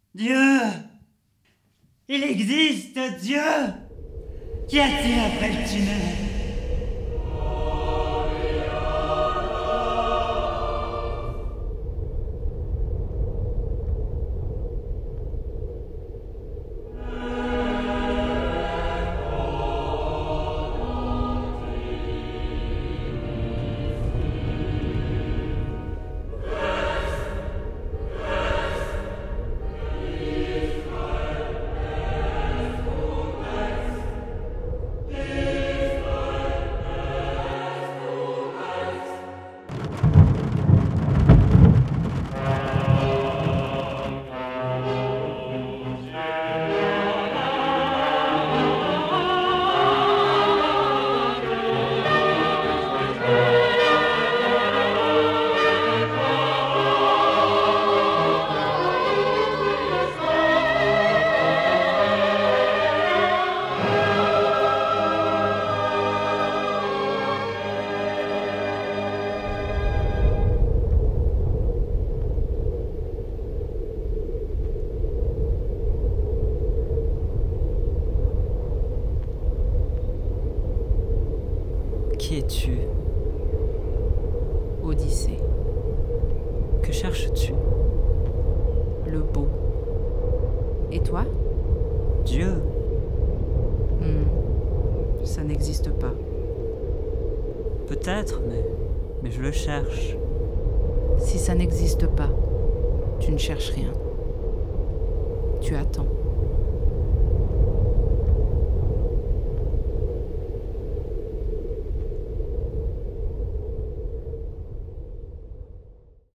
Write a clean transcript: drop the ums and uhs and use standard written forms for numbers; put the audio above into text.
Dieu! Il existe, Dieu! Qu'y a-t-il après le tunnel? Qui es-tu? Odyssée. Que cherches-tu? Le beau. Et toi? Dieu. Ça n'existe pas. Peut-être, mais je le cherche. Si ça n'existe pas, tu ne cherches rien. Tu attends.